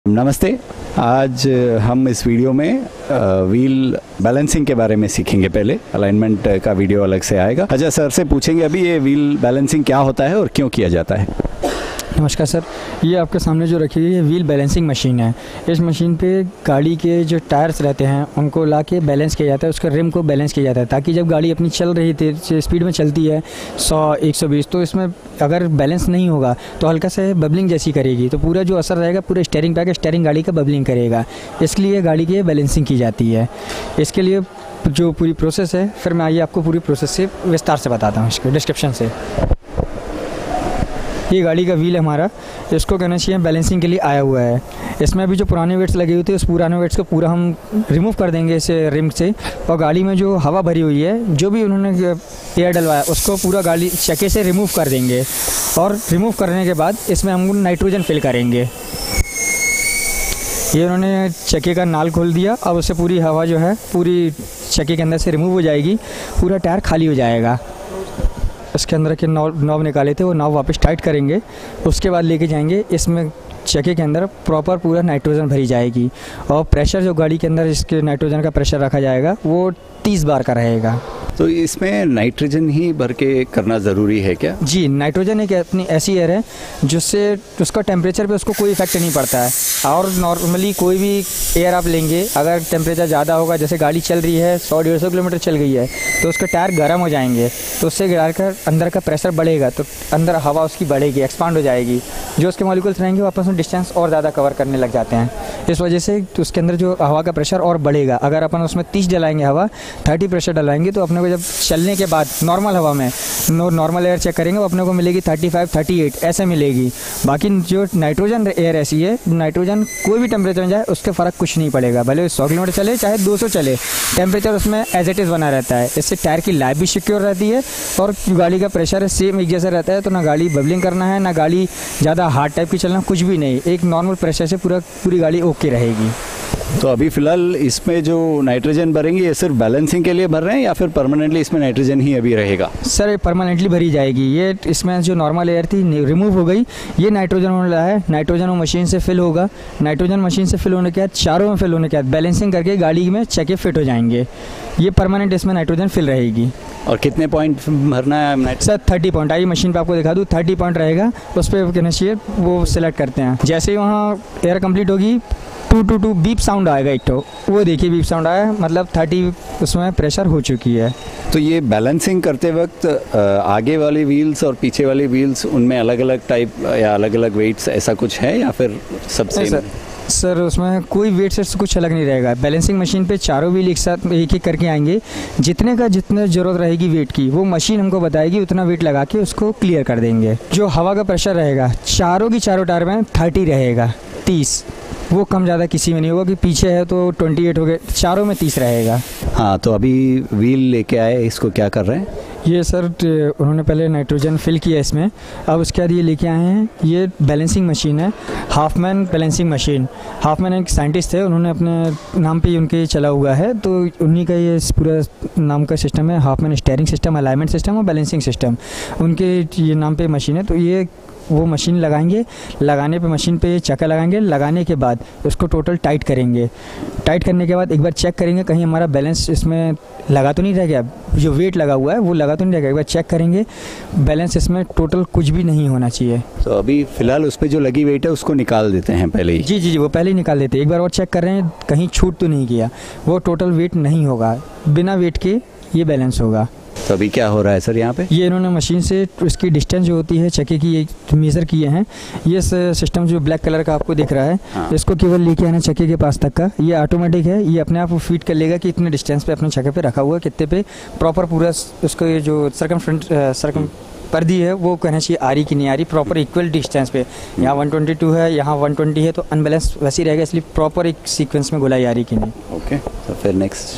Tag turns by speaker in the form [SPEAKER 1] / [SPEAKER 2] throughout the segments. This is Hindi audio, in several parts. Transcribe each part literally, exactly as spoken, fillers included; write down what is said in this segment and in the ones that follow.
[SPEAKER 1] नमस्ते। आज हम इस वीडियो में व्हील बैलेंसिंग के बारे में सीखेंगे। पहले अलाइनमेंट का वीडियो अलग से आएगा। अच्छा, सर से पूछेंगे अभी ये व्हील बैलेंसिंग क्या होता है और क्यों किया जाता है।
[SPEAKER 2] नमस्कार सर, ये आपके सामने जो रखी हुई है व्हील बैलेंसिंग मशीन है। इस मशीन पे गाड़ी के जो टायर्स रहते हैं उनको ला के बैलेंस किया जाता है, उसके रिम को बैलेंस किया जाता है, ताकि जब गाड़ी अपनी चल रही थी स्पीड में चलती है सौ एक सौ बीस, तो इसमें अगर बैलेंस नहीं होगा तो हल्का से बबलिंग जैसी करेगी, तो पूरा जो असर रहेगा पूरे स्टीयरिंग पे आके स्टीयरिंग गाड़ी का बबलिंग करेगा। इसलिए गाड़ी की बैलेंसिंग की जाती है। इसके लिए जो पूरी प्रोसेस है, फिर मैं आइए आपको पूरी प्रोसेस से विस्तार से बताता हूँ इसके डिस्क्रिप्शन से। ये गाड़ी का व्हील है हमारा, इसको कहना चाहिए बैलेंसिंग के लिए आया हुआ है। इसमें अभी जो पुराने वेट्स लगे हुए थे उस पुराने वेट्स को पूरा हम रिमूव कर देंगे इस रिम से, और गाड़ी में जो हवा भरी हुई है, जो भी उन्होंने एयर डलवाया उसको पूरा गाड़ी चक्के से रिमूव कर देंगे। और रिमूव करने के बाद इसमें हम नाइट्रोजन फिल करेंगे। ये उन्होंने चक्के का नाल खोल दिया, अब उससे पूरी हवा जो है पूरी चक्के के अंदर से रिमूव हो जाएगी, पूरा टायर खाली हो जाएगा। इसके अंदर के नॉब नॉब निकाले थे वो नॉब वापस टाइट करेंगे, उसके बाद लेके जाएंगे। इसमें चक्के के अंदर प्रॉपर पूरा नाइट्रोजन भरी जाएगी, और प्रेशर जो गाड़ी के अंदर इसके नाइट्रोजन का प्रेशर रखा जाएगा वो तीस बार का रहेगा।
[SPEAKER 1] तो इसमें नाइट्रोजन ही भर के करना ज़रूरी है क्या?
[SPEAKER 2] जी, नाइट्रोजन एक अपनी ऐसी एयर है जिससे उसका टेम्परेचर पे उसको कोई इफेक्ट नहीं पड़ता है। और नॉर्मली कोई भी एयर आप लेंगे, अगर टेम्परेचर ज़्यादा होगा, जैसे गाड़ी चल रही है सौ डेढ़ सौ किलोमीटर चल गई है, तो उसका टायर गर्म हो जाएंगे, तो उससे गाड़ी का अंदर का प्रेशर बढ़ेगा, तो अंदर हवा उसकी बढ़ेगी, एक्सपांड हो जाएगी। जो उसके मॉलिक्यूल्स रहेंगे वो आपस में डिस्टेंस और ज़्यादा कवर करने लग जाते हैं। इस वजह से तो उसके अंदर जो हवा का प्रेशर और बढ़ेगा। अगर अपन उसमें तीस डलाएंगे हवा, थर्टी प्रेशर डलाएंगे, तो अपने को जब चलने के बाद नॉर्मल हवा में नॉर्मल एयर चेक करेंगे वो अपने को मिलेगी थर्टी फाइव थर्टी एट ऐसे मिलेगी। बाकी जो नाइट्रोजन एयर ऐसी है, नाइट्रोजन कोई भी टेम्परेचर में जाए उसके फ़र्क कुछ नहीं पड़ेगा, भले सौ किलोमीटर चले चाहे दो सौ चले, टेम्परेचर उसमें एज इट इज़ बना रहता है। इससे टायर की लाइफ भी सिक्योर रहती है, और गाड़ी का प्रेशर सेम एक जैसा रहता है, तो ना गाड़ी बबलिंग करना है, ना गाड़ी ज़्यादा हार्ड टाइप की चलना, कुछ भी नहीं। एक नॉर्मल प्रेशर से पूरा पूरी गाड़ी ओके रहेगी।
[SPEAKER 1] तो अभी फ़िलहाल इसमें जो नाइट्रोजन भरेंगे ये सिर्फ बैलेंसिंग के लिए भर रहे हैं या फिर परमानेंटली इसमें नाइट्रोजन ही अभी रहेगा?
[SPEAKER 2] सर, परमानेंटली भरी जाएगी। ये इसमें जो नॉर्मल एयर थी रिमूव हो गई, ये नाइट्रोजन होने लगा है। नाइट्रोजन वो मशीन से फिल होगा। नाइट्रोजन मशीन से फिल होने के बाद, चारों में फिल होने के बाद बैलेंसिंग करके गाड़ी में चक्के फिट हो जाएंगे। ये परमानेंट इसमें नाइट्रोजन फिल रहेगी।
[SPEAKER 1] और कितने पॉइंट भरना है?
[SPEAKER 2] Sir thirty point. आइए मशीन पे आपको दिखा दूँ। थर्टी पॉइंट रहेगा, उस पर कहना चाहिए वो सिलेक्ट करते हैं। जैसे ही वहाँ एयर कंप्लीट होगी, two two two beep sound आएगा एक, तो वो देखिए बीप साउंड आया, मतलब थर्टी उसमें प्रेशर हो चुकी है।
[SPEAKER 1] तो ये बैलेंसिंग करते वक्त आगे वाली व्हील्स और पीछे वाली व्हील्स उनमें अलग अलग टाइप या अलग अलग वेट्स ऐसा कुछ है या फिर सब सेम?
[SPEAKER 2] सर सर उसमें कोई वेट से कुछ अलग नहीं रहेगा। बैलेंसिंग मशीन पे चारों व्हील एक साथ एक एक करके आएंगे। जितने का जितने ज़रूरत रहेगी वेट की, वो मशीन हमको बताएगी, उतना वेट लगा के उसको क्लियर कर देंगे। जो हवा का प्रेशर रहेगा चारों की चारों टायर में थर्टी रहेगा, तीस, वो कम ज़्यादा किसी में नहीं होगा कि पीछे है तो अट्ठाईस हो गए, चारों में तीस रहेगा।
[SPEAKER 1] हाँ, तो अभी व्हील लेके आए, इसको क्या कर रहे हैं?
[SPEAKER 2] ये सर उन्होंने पहले नाइट्रोजन फिल किया इसमें, अब उसके बाद ये लेके आए हैं। ये बैलेंसिंग मशीन है, हाफमैन बैलेंसिंग मशीन। हाफमैन एक साइंटिस्ट थे, उन्होंने अपने नाम पे उनके चला हुआ है, तो उन्हीं का ये पूरा नाम का सिस्टम है, Hofmann steering system, alignment system और बैलेंसिंग सिस्टम, उनके ये नाम पे मशीन है। तो ये वो मशीन लगाएंगे, लगाने पे मशीन पे चक्का लगाएंगे, लगाने के बाद उसको टोटल टाइट करेंगे। टाइट करने के बाद एक बार चेक करेंगे कहीं हमारा बैलेंस इसमें लगा तो नहीं रह गया, जो वेट लगा हुआ है वो लगा तो नहीं रह गया। एक बार चेक करेंगे, बैलेंस इसमें टोटल कुछ भी नहीं होना चाहिए।
[SPEAKER 1] तो अभी फ़िलहाल उस पर जो लगी वेट है उसको निकाल देते हैं पहले ही?
[SPEAKER 2] जी जी जी वो पहले ही निकाल देते हैं। एक बार और चेक कर रहे हैं कहीं छूट तो नहीं किया, वो टोटल वेट नहीं होगा, बिना वेट के ये बैलेंस होगा।
[SPEAKER 1] तो अभी क्या हो रहा है सर यहाँ पे?
[SPEAKER 2] ये इन्होंने मशीन से इसकी डिस्टेंस जो होती है चक्के की एक मेज़र किए हैं। ये सिस्टम जो ब्लैक कलर का आपको दिख रहा है, हाँ। इसको केवल लेके आना चक्के के पास तक का, ये ऑटोमेटिक है, ये अपने आप फीड कर लेगा कि इतने डिस्टेंस पे अपने चक्के पे रखा हुआ है, कितने पे प्रॉपर पूरा उसको ये जो सरकमफ्रंट सरकम पर्दी है वो कहना चाहिए आ रही कि नहीं आ रही, प्रॉपर इक्वल डिस्टेंस पे। यहाँ वन ट्वेंटी टू है, यहाँ वन ट्वेंटी है, तो अनबैलेंस वैसे ही रहेगा, इसलिए प्रॉपर एक सीक्वेंस में गोलाई आ रही कि नहीं।
[SPEAKER 1] ओके, तो फिर नेक्स्ट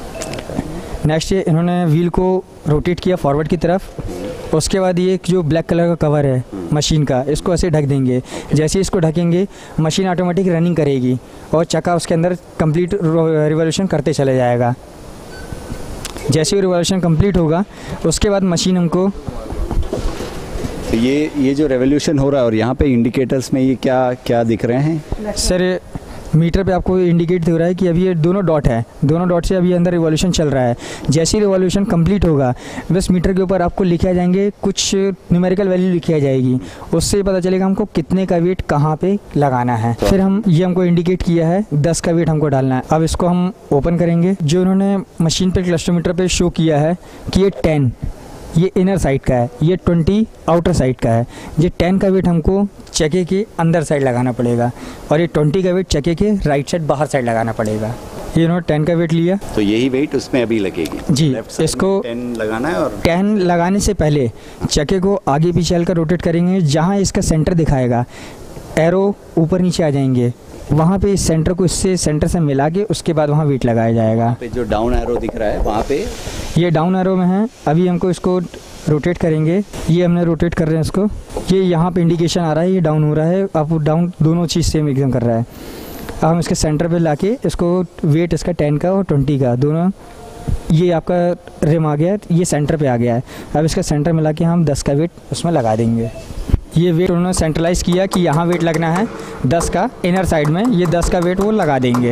[SPEAKER 2] नेक्स्ट ये इन्होंने व्हील को रोटेट किया फॉरवर्ड की तरफ। उसके बाद ये जो ब्लैक कलर का कवर है मशीन का, इसको ऐसे ढक देंगे। जैसे ही इसको ढकेंगे मशीन ऑटोमेटिक रनिंग करेगी और चक्का उसके अंदर कंप्लीट रिवॉल्यूशन करते चले जाएगा। जैसे ही रिवॉल्यूशन कंप्लीट होगा उसके बाद मशीन हमको
[SPEAKER 1] तो ये ये जो रेवोल्यूशन हो रहा है और यहाँ पे इंडिकेटर्स में ये क्या क्या दिख रहे हैं
[SPEAKER 2] सर? मीटर पे आपको इंडिकेट हो रहा है कि अभी ये दोनों डॉट है, दोनों डॉट से अभी अंदर रिवॉल्यूशन चल रहा है। जैसे ही रिवॉल्यूशन कंप्लीट होगा बस मीटर के ऊपर आपको लिखे आ जाएंगे, कुछ न्यूमेरिकल वैल्यू लिखी आ जाएगी, उससे पता चलेगा हमको कितने का वेट कहाँ पे लगाना है। फिर हम ये हमको इंडिकेट किया है दस का वेट हमको डालना है। अब इसको हम ओपन करेंगे। जो उन्होंने मशीन पर क्लस्टोमीटर पे शो किया है कि ये टेन ये इनर साइड का है, ये ट्वेंटी आउटर साइड का है। ये टेन का वेट हमको चक्के के अंदर साइड लगाना पड़ेगा और ये ट्वेंटी का वेट चक्के के राइट साइड बाहर साइड लगाना पड़ेगा। ये उन्होंने टेन का वेट लिया,
[SPEAKER 1] तो यही वेट उसमें अभी लगेगी
[SPEAKER 2] जी। इसको
[SPEAKER 1] टेन लगाना है और
[SPEAKER 2] टेन लगाने से पहले चक्के को आगे पीछे हल्का रोटेट करेंगे। जहाँ इसका सेंटर दिखाएगा एरो ऊपर नीचे आ जाएंगे, वहाँ पे इस सेंटर को इससे सेंटर से मिला के उसके बाद वहाँ वेट लगाया जाएगा।
[SPEAKER 1] पे जो डाउन एरो दिख रहा है वहाँ पे
[SPEAKER 2] ये डाउन एरो में है। अभी हमको इसको रोटेट करेंगे, ये हमने रोटेट कर रहे हैं इसको। ये यहाँ पे इंडिकेशन आ रहा है, ये डाउन हो रहा है, अब डाउन दोनों चीज़ सेम एकदम कर रहा है। अब हम इसके सेंटर पे लाके इसको वेट इसका टेन का और ट्वेंटी का दोनों, ये आपका रिम आ गया, ये सेंटर पे आ गया है। अब इसका सेंटर मिला के हम दस का वेट उसमें लगा देंगे। ये वेट उन्होंने सेंट्रलाइज किया कि यहाँ वेट लगना है दस का इनर साइड में, ये दस का वेट वो लगा देंगे।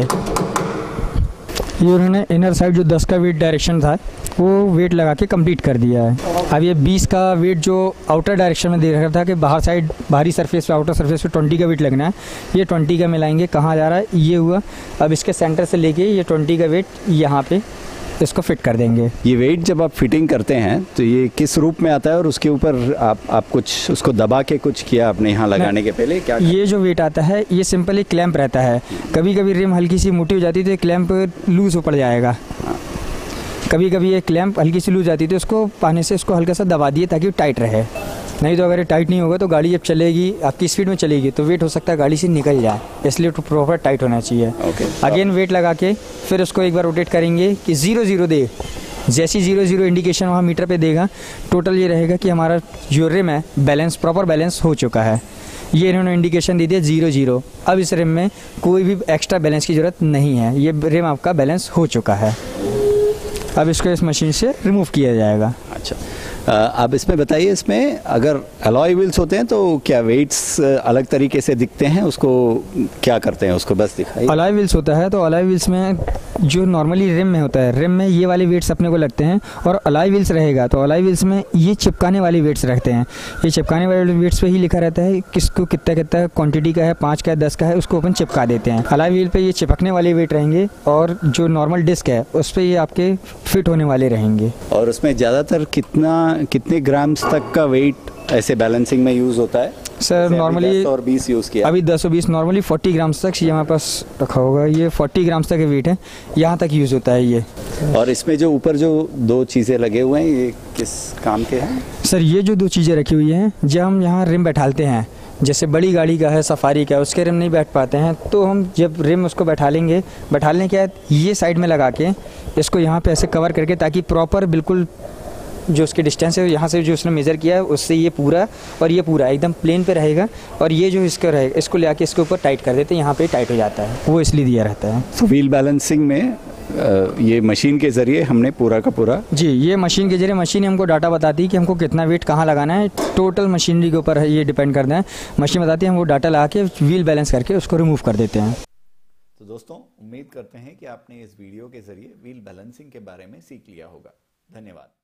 [SPEAKER 2] ये उन्होंने इनर साइड जो दस का वेट डायरेक्शन था वो वेट लगा के कंप्लीट कर दिया है। अब ये बीस का वेट जो आउटर डायरेक्शन में दे रखा था कि बाहर साइड बाहरी सरफेस पे आउटर सरफेस पे ट्वेंटी का वेट लगना है, ये ट्वेंटी का मिलाएंगे। कहाँ जा रहा है ये हुआ। अब इसके सेंटर से लेके ये ट्वेंटी का वेट यहाँ पे इसको फिट कर देंगे।
[SPEAKER 1] ये वेट जब आप फिटिंग करते हैं तो ये किस रूप में आता है और उसके ऊपर आप आप कुछ उसको दबा के कुछ किया आपने यहाँ लगाने के पहले क्या?
[SPEAKER 2] ये जो वेट आता है ये सिंपली क्लैंप रहता है। कभी कभी रिम हल्की सी मोटी हो जाती है तो ये क्लैंप लूज हो पड़ जाएगा। कभी कभी ये क्लैंप हल्की सी लूज आती है तो उसको पानी से इसको हल्का सा दबा दिए ताकि टाइट रहे। नहीं तो अगर ये टाइट नहीं होगा तो गाड़ी जब चलेगी आपकी स्पीड में चलेगी तो वेट हो सकता है गाड़ी से निकल जाए, इसलिए तो प्रॉपर टाइट होना चाहिए।
[SPEAKER 1] okay.
[SPEAKER 2] अगेन वेट लगा के फिर उसको एक बार रोटेट करेंगे कि ज़ीरो ज़ीरो दे। जैसी ज़ीरो ज़ीरो इंडिकेशन वहाँ मीटर पे देगा, टोटल ये रहेगा कि हमारा जो रिम है बैलेंस प्रॉपर बैलेंस हो चुका है। ये इन्होंने इंडिकेशन दे दिया ज़ीरो ज़ीरो। अब इस रिम में कोई भी एक्स्ट्रा बैलेंस की ज़रूरत नहीं है, ये रिम आपका बैलेंस हो चुका है। अब इसको इस मशीन से रिमूव किया जाएगा।
[SPEAKER 1] अच्छा, आप इसमें बताइए, इसमें अगर अलॉय व्हील्स होते हैं तो क्या वेट्स अलग तरीके से दिखते हैं? उसको क्या करते हैं, उसको बस दिखाइए।
[SPEAKER 2] अलॉय व्हील्स होता है तो अलॉय व्हील्स में जो नॉर्मली रिम में होता है, रिम में ये वाले वेट्स अपने को लगते हैं और अलॉय व्हील्स रहेगा तो अलॉय व्हील्स में ये चिपकाने वाले वेट्स रखते हैं। ये चिपकाने वाले वेट्स पे ही लिखा रहता है किसको कितना कितना क्वांटिटी का है, पाँच का है, दस का है, उसको अपन चिपका देते हैं। अलॉय व्हील पे ये चिपकने वाले वेट रहेंगे और जो नॉर्मल डिस्क है उस पर ये आपके फिट होने वाले रहेंगे।
[SPEAKER 1] और उसमें ज़्यादातर कितना कितने ग्राम्स तक का वेट ऐसे बैलेंसिंग में यूज़ होता है?
[SPEAKER 2] सर नॉर्मली
[SPEAKER 1] और बीस यूज़ किया
[SPEAKER 2] अभी दस और बीस, नॉर्मली फोर्टी ग्राम्स तक ये हमारे पास रखा होगा। ये फोर्टी ग्राम्स तक वेट है, यहाँ तक यूज़ होता है ये।
[SPEAKER 1] और इसमें जो ऊपर जो दो चीज़ें लगे हुए हैं ये किस काम के हैं?
[SPEAKER 2] सर ये जो दो चीज़ें रखी हुई हैं, जब हम यहाँ रिम बैठालते हैं, जैसे बड़ी गाड़ी का है, सफारी का है, उसके रिम नहीं बैठ पाते हैं तो हम जब रिम उसको बैठा लेंगे, बैठाने के बाद ये साइड में लगा के इसको यहाँ पे ऐसे कवर करके ताकि प्रॉपर बिल्कुल जो उसकी डिस्टेंस है यहाँ से जो उसने मेज़र किया है उससे ये पूरा और ये पूरा एकदम प्लेन पे रहेगा और ये जो इसका रहेगा इसको ले आके इसके ऊपर टाइट कर देते हैं, यहाँ पे टाइट हो जाता है, वो इसलिए दिया रहता है।
[SPEAKER 1] तो व्हील बैलेंसिंग में ये मशीन के ज़रिए हमने पूरा का पूरा
[SPEAKER 2] जी, ये मशीन के जरिए मशीन हमको डाटा बताती है कि हमको कितना वेट कहाँ लगाना है। टोटल मशीनरी के ऊपर ये डिपेंड करता है। मशीन बताती है, हम वो डाटा लगा के व्हील बैलेंस करके उसको रिमूव कर देते हैं।
[SPEAKER 1] तो दोस्तों, उम्मीद करते हैं कि आपने इस वीडियो के ज़रिए व्हील बैलेंसिंग के बारे में सीख लिया होगा। धन्यवाद।